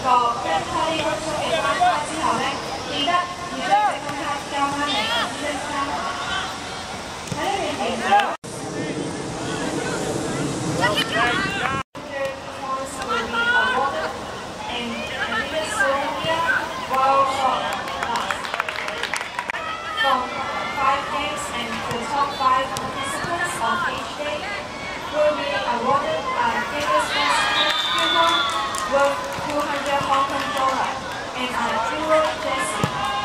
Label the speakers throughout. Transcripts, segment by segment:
Speaker 1: 個將開呢個出嘅關卡之後咧，記得要將積分卡交翻嚟資質卡。喺呢邊其實。From 5 games and the top 5 participants on each day will be awarded a Guinness World coupon worth 200 Hong Kong dollars and a Euro jersey.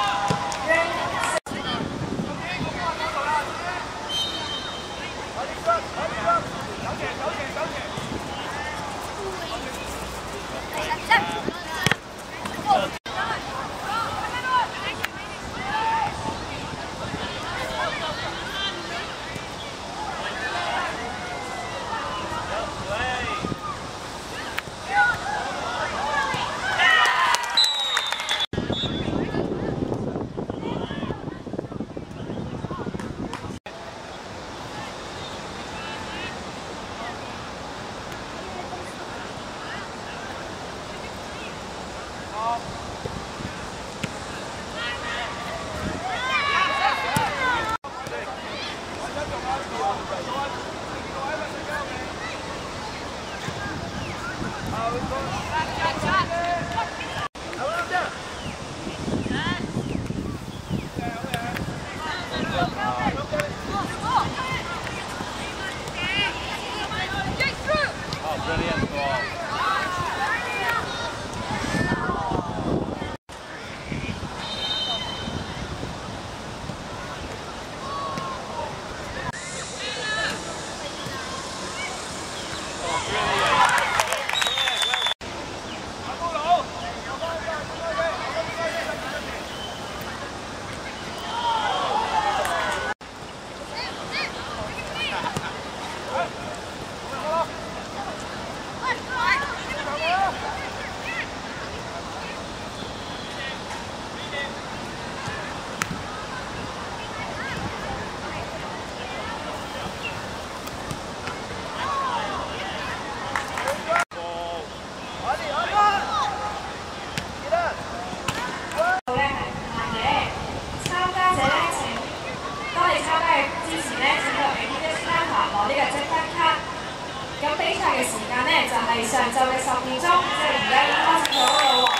Speaker 2: Brilliant ball.咁比賽嘅時間咧就係上晝嘅10點鐘，即係而家已經開始咗啦喎。